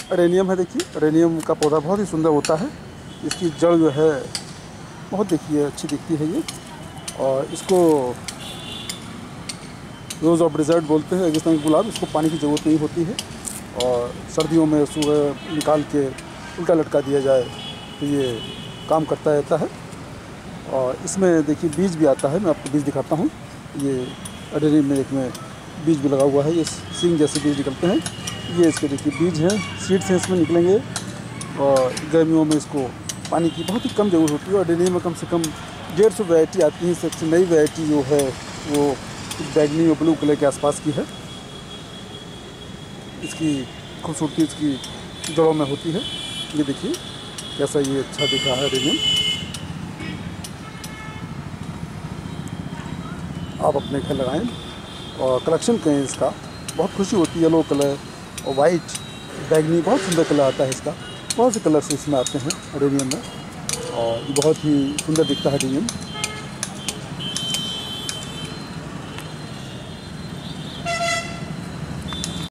Adenium है। देखिए adenium का पौधा बहुत ही सुंदर होता है। इसकी जड़ जो है बहुत देखिए अच्छी दिखती है ये, और इसको रोज़ ऑफ डेजर्ट बोलते हैं, रेगिस्तान गुलाब। इसको पानी की ज़रूरत नहीं होती है, और सर्दियों में सुबह निकाल के उल्टा लटका दिया जाए तो ये काम करता रहता है। और इसमें देखिए बीज भी आता है, मैं आपको बीज दिखाता हूँ। ये अडेनियम में एक में बीज भी लगा हुआ है, ये सींग जैसे बीज निकलते हैं। ये इसके देखिए बीज हैं, सीड्स हैं इसमें निकलेंगे। और गर्मियों में इसको पानी की बहुत ही कम ज़रूरत होती है। और अडेनियम में कम से कम 150 वैरायटी आती है। सबसे नई वैरायटी जो है वो बैगनी और ब्लू कलर के आसपास की है। इसकी खूबसूरती इसकी जड़ों में होती है। ये देखिए कैसा ये अच्छा दिख रहा है अडेनियम। आप अपने घर लगाएं और कलेक्शन करें इसका, बहुत खुशी होती है। येलो कलर और वाइट बैगनी बहुत सुंदर कलर आता है इसका। बहुत से कलर्स इसमें आते हैं अडेनियम में, और ये बहुत ही सुंदर दिखता है अडेनियम।